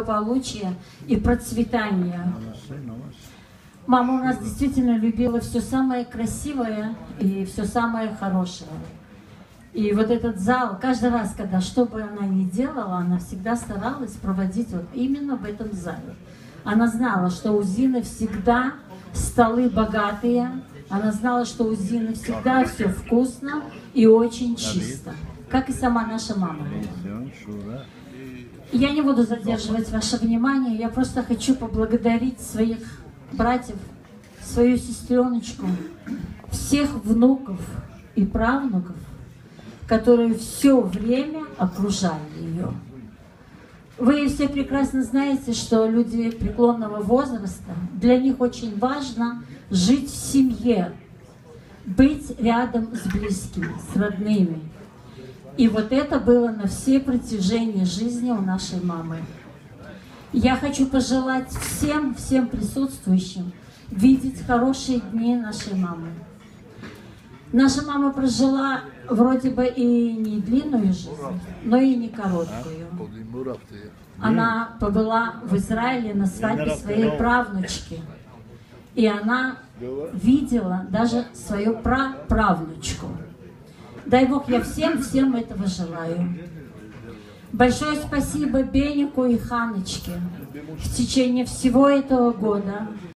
благополучия и процветания. Мама у нас действительно любила все самое красивое и все самое хорошее. И вот этот зал, каждый раз, когда что бы она ни делала, она всегда старалась проводить вот именно в этом зале. Она знала, что у Зины всегда столы богатые, она знала, что у Зины всегда все вкусно и очень чисто, как и сама наша мама. Я не буду задерживать ваше внимание, я просто хочу поблагодарить своих братьев, свою сестреночку, всех внуков и правнуков, которые все время окружали ее. Вы все прекрасно знаете, что люди преклонного возраста, для них очень важно жить в семье, быть рядом с близкими, с родными. И вот это было на все протяжении жизни у нашей мамы. Я хочу пожелать всем присутствующим видеть хорошие дни нашей мамы. Наша мама прожила вроде бы и не длинную жизнь, но и не короткую. Она побыла в Израиле на свадьбе своей правнучки. И она видела даже свою праправнучку. Дай Бог, я всем этого желаю. Большое спасибо Бенику и Ханочке. В течение всего этого года